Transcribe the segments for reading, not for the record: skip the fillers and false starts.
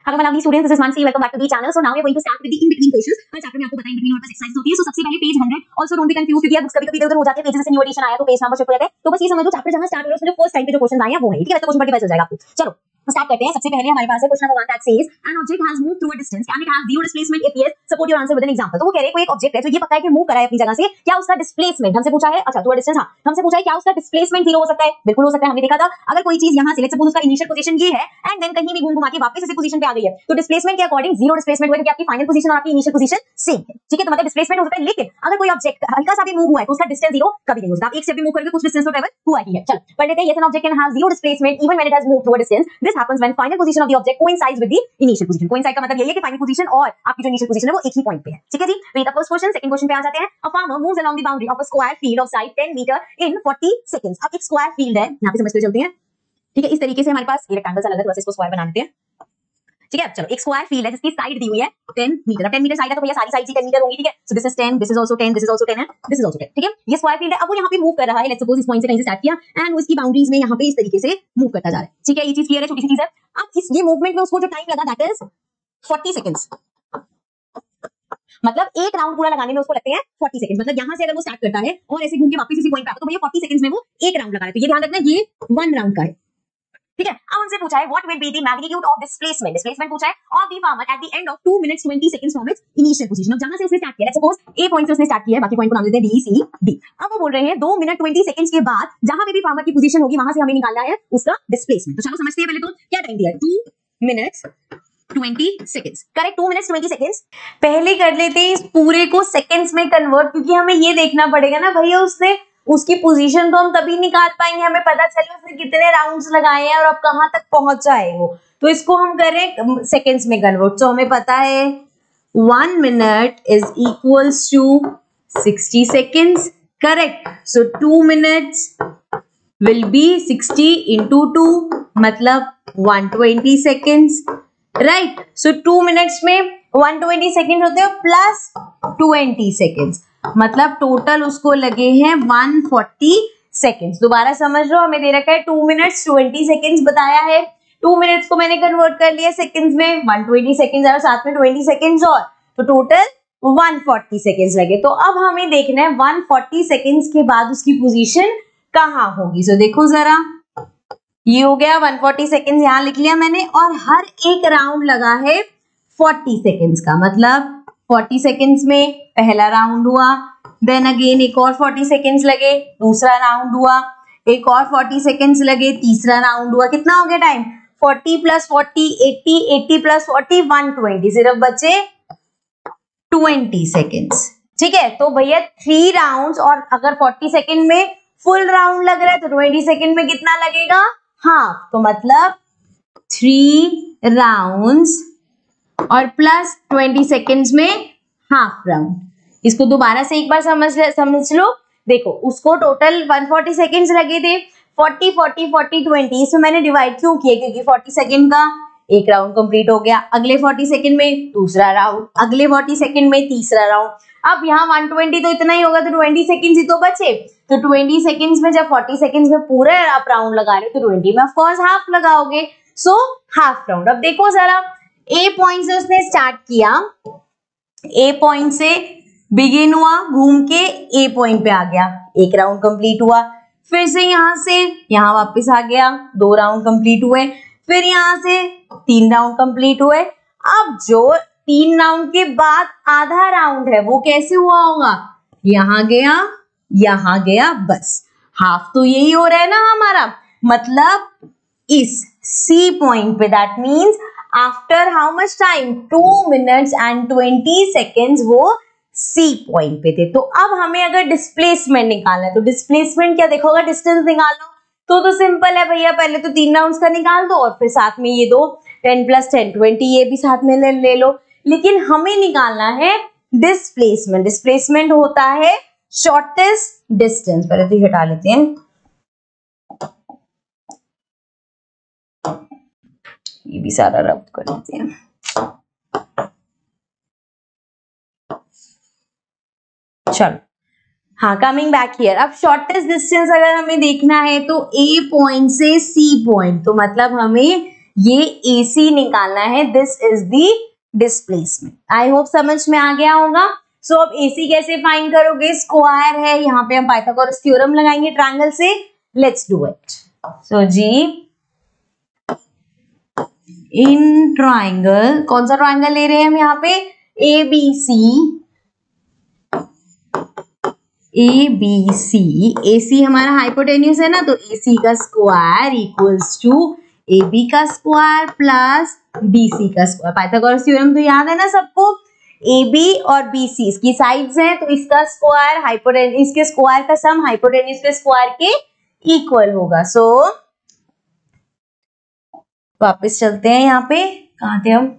Hello my lovely students, this is Mansi. Welcome back to the channel. So now we are going to start with the in between questions. हर chapter में आपको पता है in between हमारे पास exercise होती है. So सबसे पहले page 100. Also don't be confused क्योंकि बुक्स कभी-कभी इधर-उधर हो जाते हैं. पेजेस से न्यू एडिशन आया तो पेज नंबर शिफ्ट हो जाता है. तो बस ये समझ लो चैप्टर जहां स्टार्ट हो रहा है उसमें जो फर्स्ट टाइम पे जो क्वेश्चन आए हैं वो है. ठीक है, तो क्वेश्चन पर डिवाइड हो जाएगा आपको. चलो स्टार्ट करते हैं. सबसे पहले हमारे पास है question number 1 that says an object has moved through a distance and it has zero displacement if yes support your answer with an example. तो वो कह रहे हैं कोई एक ऑब्जेक्ट है जो ये पता है कि मूव कर रहा है अपनी जगह से, क्या उसका डिस्प्लेसमेंट हमसे पूछा है. अच्छा थ्रू अ डिस्टेंस, हां हमसे पूछा है क्या उसका डिस्प्लेसमेंट जीरो हो सकता है. बिल्कुल हो सकता है, हमने देखा था. अगर कोई चीज यहां से लेट्स सपोज उसका इनिशियल पोजीशन ये है एंड देन कहीं भी घूम घुमा के वापस इसी पोजीशन पे आ गई है तो डिस्प्लेसमेंट के अकॉर्डिंग जीरो डिस्प्लेसमेंट होगा क्योंकि आपकी फाइनल पोजीशन और आपकी इनिशियल पोजीशन सेम है. ठीक है, तो मतलब डिस्प्लेसमेंट हो सकता है. लेकिन अगर कोई ऑब्जेक्ट हल्का सा भी मूव हुआ है तो उसका डिस्टेंस जीरो कभी नहीं हो सकता. आप एक स्टेप भी मूव करके कुछ डिस्टेंस तो ट्रैवल हुआ ही है. चलो पढ़ लेते हैं. Yes an object can have zero displacement even when it has moved through a distance. This happens when final position of the object coincides with the initial position. Coincide का मतलब यही है कि फाइनल पोजीशन और आपकी जो initial position है वो एक ही पॉइंट पे है. ठीक है जी, read the first question. Second question पे आ जाते हैं. A farmer moves along the boundary of a square field of side 10 metre in 40 seconds. अब एक स्क्वायर फील्ड है, यहां पे समझते चलते हैं. ठीक है, इस तरीके से हमारे पास ये रेक्टेंगल सा लगा है, थोड़ा सा इसको स्क्वायर बना देते हैं. ठीक है, चलो एक स्क्वायर फील्ड है जिसकी साइड दी हुई है 10 मीटर. अब 10 मीटर साइड है तो भैया सारी साइड 10 मीटर होंगी. ठीक है, so this is 10, this is also 10, this is also 10 and this is also 10. ठीक है, ये स्क्वायर फील्ड है. अब वो यहां पे मूव कर रहा है. लेट्स सपोज इस पॉइंट से कहीं से स्टार्ट किया एंड वो इसकी बाउंड्रीज में यहां पे इस तरीके से मूव करता जा रहा है. ठीक है, ये चीज क्लियर है, छोटी सी चीज है. अब इस ये मूवमेंट में उसको जो टाइम लगा दैट इज 40 सेकंड्स. मतलब एक राउंड पूरा लगाने में उसको लगते हैं 40 सेकंड. मतलब यहां से अगर वो स्टार्ट करता है और ऐसे घूम के वापस इसी पॉइंट पे आता है तो भैया 40 सेकंड्स में वो एक राउंड लगा रहा है. तो ये ध्यान रखना ये 1 राउंड का है. ठीक है, अब हमसे पूछा है what will be the magnitude of displacement. Displacement पूछा है of the farmer at the end of 2 minutes 20 seconds from its initial position. अब जहां से उसने स्टार्ट किया, लेट्स सपोज ए पॉइंट से उसने स्टार्ट किया है, बाकी पॉइंट को नाम देते हैं बी सी डी. अब वो बोल रहे हैं 2 मिनट 20 सेकंड्स के बाद जहां पे भी फार्मर की पोजीशन होगी वहां से हमें निकालना है उसका डिस्प्लेसमेंट. तो चलो समझते हैं. पहले तो क्या टाइम दिया है 2 minutes 20 seconds. Correct, 2 minutes 20 seconds. पहले कर लेते हैं इस पूरे को सेकंड्स में कन्वर्ट, क्योंकि हमें ये देखना पड़ेगा ना भैया उसने उसकी पोजीशन तो हम तभी निकाल पाएंगे हमें पता चले उसने कितने राउंड्स लगाए हैं और अब कहां तक पहुंचा है वो. तो इसको हम करें सेकंड्स में कन्वर्ट. तो हमें पता है 1 minute is equals to 60 seconds. Correct, so 2 minutes will be 60 into 2 मतलब 120 सेकंड्स. राइट, सो 2 मिनट्स में 120 सेकंड होते हैं प्लस 20 सेकंड्स मतलब टोटल उसको लगे हैं 140 सेकंड्स. दोबारा समझ लो, हमें दे रखा है 2 मिनट्स 20 सेकंड्स बताया है. 2 मिनट्स को मैंने कन्वर्ट कर लिया सेकंड्स में, 120 सेकंड्स और साथ में 20 सेकंड्स और तो टोटल 140 सेकंड्स लगे. तो अब हमें देखना है 140 सेकंड्स के बाद उसकी पोजीशन कहाँ होगी. सो देखो जरा, ये हो गया 140 सेकंड्स यहाँ लिख लिया मैंने और हर एक राउंड लगा है 40 सेकंड्स का. मतलब 40 सेकंड्स में पहला राउंड हुआ, देन अगेन एक और 40 सेकंड्स लगे, दूसरा राउंड हुआ, एक और 40 सेकंड्स लगे, तीसरा राउंड हुआ. कितना हो गया टाइम? 40 plus 40 80, 80 plus 40 120. सिर्फ बचे 20 सेकंड्स. ठीक है, तो भैया 3 राउंड्स और अगर 40 सेकंड में फुल राउंड लग रहा है तो 20 सेकंड में कितना लगेगा? हाफ. तो मतलब 3 राउंड्स और प्लस 20 सेकंड्स में हाफ राउंड. इसको दोबारा से एक बार समझ लो. देखो उसको टोटल 140 सेकंड्स लगे थे. 40 40 40 20 इसमें मैंने डिवाइड क्यों किया? क्योंकि 40 सेकंड का एक राउंड कंप्लीट हो गया, अगले 40 सेकंड में दूसरा राउंड, अगले 40 सेकंड में तीसरा राउंड. अब यहाँ 120 तो इतना ही होगा तो 20 सेकंड्स ही तो बचे. तो 20 सेकंड्स में जब 40 सेकंड्स में पूरा आप राउंड लगा रहे हो तो 20 में ऑफ कोर्स हाफ लगाओगे. So half round. अब देखो जरा, ए पॉइंट से उसने स्टार्ट किया, ए पॉइंट से बिगिन हुआ, घूम के ए पॉइंट पे आ गया, एक राउंड कंप्लीट हुआ. फिर से यहां से यहां वापस आ गया, 2 राउंड कंप्लीट हुए. फिर यहां से 3 राउंड कंप्लीट हुए. अब जो 3 राउंड के बाद आधा राउंड है वो कैसे हुआ होगा? यहां गया, बस हाफ तो यही हो रहा है ना हमारा. मतलब इस सी पॉइंट पे that means after how much time 2 minutes and 20 seconds वो सी पॉइंट पे थे. तो अब हमें अगर डिस्प्लेसमेंट निकालना है तो डिस्प्लेसमेंट क्या देखोगा? डिस्टेंस निकाल लो. तो सिंपल है भैया, पहले तो 3 राउंड्स का निकाल दो और फिर साथ में ये 2 10 प्लस 10 20 ये भी साथ में ले लो. लेकिन हमें निकालना है डिस्प्लेसमेंट. डिस्प्लेसमेंट होता है शॉर्टेस्ट डिस्टेंस. पहले तो हटा लेते हैं, ये भी सारा रब कर लेते हैं. चलो हाँ, कमिंग बैक हियर. अब शॉर्टेस्ट डिस्टेंस अगर हमें देखना है तो ए पॉइंट से सी पॉइंट, तो मतलब हमें ये AC निकालना है, this is the displacement. I hope समझ में आ गया होगा। सो अब AC कैसे फाइंड करोगे, स्क्वायर है, यहाँ पे हम पाइथागोरस थ्योरम लगाएंगे ट्रायंगल से, लेट्स डू इट। सो जी इन ट्रायंगल, कौन सा ट्रायंगल ले रहे हैं हम यहाँ पे, ABC, AC हमारा हाइपोटेन्यूस है ना, तो AC का स्क्वायर इक्वल्स टू AB का स्क्वायर प्लस BC का स्क्वायर। पाइथागोरस थ्योरम तो याद है ना सबको, AB और BC इसकी साइड्स हैं, तो इसका स्क्वायर हाइपोटेन्यूस, इसके स्क्वायर का सम हाइपोटेन्यूस के स्क्वायर के इक्वल होगा। सो वापस चलते हैं, यहाँ पे कहाँ थे हम,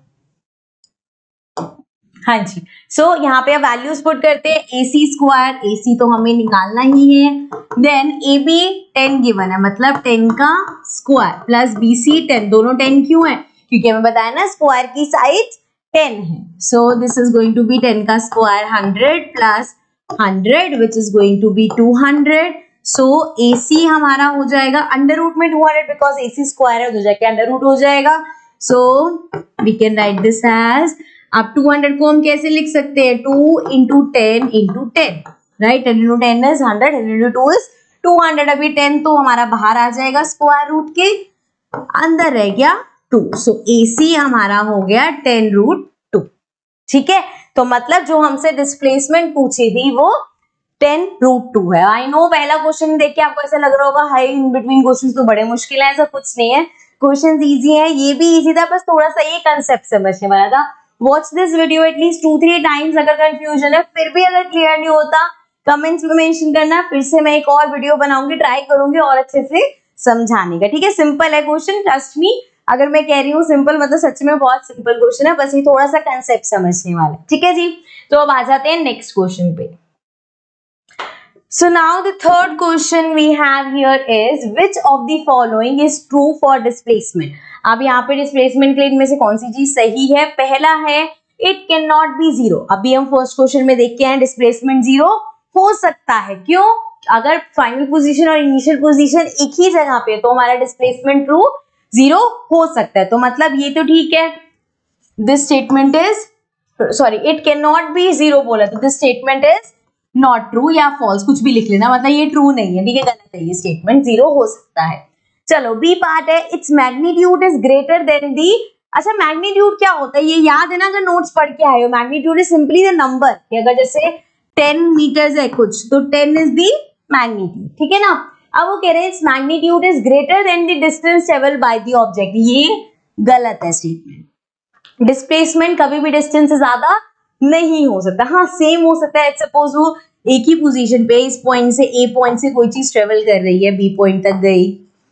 हाँ जी। सो यहाँ पे अब वैल्यूज पुट करते हैं, AC स्क्वायर, AC तो हमें निकालना ही है, देन AB 10 गिवन है, मतलब 10 का स्क्वायर प्लस BC 10, दोनों 10 क्यों है, क्योंकि हमें बताया ना स्क्वायर की साइड 10 है। So this is going to be 10 का स्क्वायर 100 प्लस 100 which is going to be 200। So AC हमारा हो जाएगा अंडर रूट में 200, बिकॉज AC स्क्वायर है, तो जाके अंडर रूट हो जाएगा। So we can write this as, अब 200 को हम कैसे लिख सकते हैं, 2 into 10 into 10, right, 10 into 10 is 100, 10 into 2 is 200। अभी 10 तो हमारा बाहर आ जाएगा स्क्वायर रूट के, अंदर रह गया 2। सो AC हमारा हो गया 10 रूट 2, ठीक है। तो मतलब जो हमसे डिस्प्लेसमेंट पूछी थी वो 10 रूट 2 है। आई नो पहला क्वेश्चन देख के आपको ऐसा लग रहा होगा हाई इन बिटवीन क्वेश्चन तो बड़े मुश्किल है, ऐसा कुछ नहीं है, क्वेश्चन इजी है, ये भी इजी था, बस थोड़ा सा ये कंसेप्ट समझने वाला था। Watch this video at least 2-3 times, अगर कंफ्यूजन है फिर भी अगर क्लियर नहीं होता कमेंट्स में मेंशन करना, फिर से मैं एक और वीडियो बनाऊंगी, ट्राई करूंगी और अच्छे से समझाने का, ठीक है। सिंपल है क्वेश्चन, ट्रस्ट मी, अगर मैं कह रही हूँ सिंपल मतलब सच में बहुत सिंपल क्वेश्चन है, बस ये थोड़ा सा कंसेप्ट समझने वाला है, ठीक है जी। तो अब आ जाते हैं नेक्स्ट क्वेश्चन पे। So now the third question we have here is which of the following is true for displacement। अब यहाँ पे डिस्प्लेसमेंट के लिए इनमें से कौन सी चीज सही है, पहला है it can not be zero. अभी हम फर्स्ट क्वेश्चन में देख के आए डिस्प्लेसमेंट जीरो हो सकता है, क्यों, अगर फाइनल पोजीशन और इनिशियल पोजीशन एक ही जगह पे तो हमारा डिस्प्लेसमेंट ट्रू जीरो हो सकता है, तो मतलब ये तो ठीक है। This statement is sorry it can not be zero बोला, तो this statement is not true या फॉल्स, कुछ भी लिख लेना, मतलब ये ट्रू नहीं है, ठीक है, गलत है, ये स्टेटमेंट जीरो हो सकता है। चलो बी पार्ट है, it's magnitude is greater than the. अच्छा मैग्नीट्यूड क्या होता है ये याद है ना, अगर नोट्स पढ़ के आए हो, magnitude is simply the number, अगर जैसे 10 मीटर्स है कुछ तो 10 इज दी मैग्नीट्यूड, ठीक है ना। अब वो कह रहे हैं it's magnitude is greater than the distance travelled by the object, ये गलत है स्टेटमेंट। डिस्प्लेसमेंट कभी भी डिस्टेंस से ज्यादा नहीं हो सकता, हाँ सेम हो सकता है, सपोज वो एक ही पोजीशन पे इस पॉइंट से ए पॉइंट से कोई चीज ट्रेवल कर रही है, बी पॉइंट तक गई,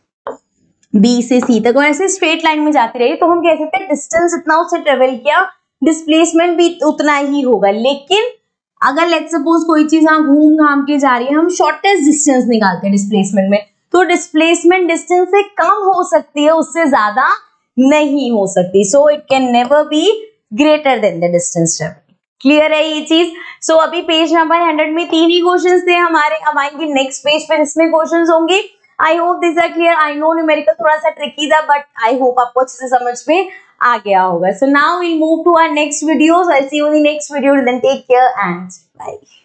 बी से सी तक और ऐसे स्ट्रेट लाइन में जाती रही, तो हम कह सकते हैं डिस्टेंस इतना उससे ट्रेवल किया, डिस्प्लेसमेंट भी उतना ही होगा। लेकिन अगर लेट्स सपोज कोई चीज हाँ घूम घाम के जा रही है, हम शॉर्टेस्ट डिस्टेंस निकालते हैं डिस्प्लेसमेंट में, तो डिस्प्लेसमेंट डिस्टेंस से कम हो सकती है, उससे ज्यादा नहीं हो सकती। So it can never be greater than the distance travel. Clear है ये चीज। सो अभी पेज नंबर 100 में 3 ही क्वेश्चंस थे हमारे, अब आएंगे नेक्स्ट पेज पे जिसमें क्वेश्चंस होंगे। I hope this are clear. I know numerical थोड़ा सा ट्रिकी था, बट आई होप आपको अच्छे से समझ में आ गया होगा। So now we move to our next video. I see you in the next video, then take care and bye.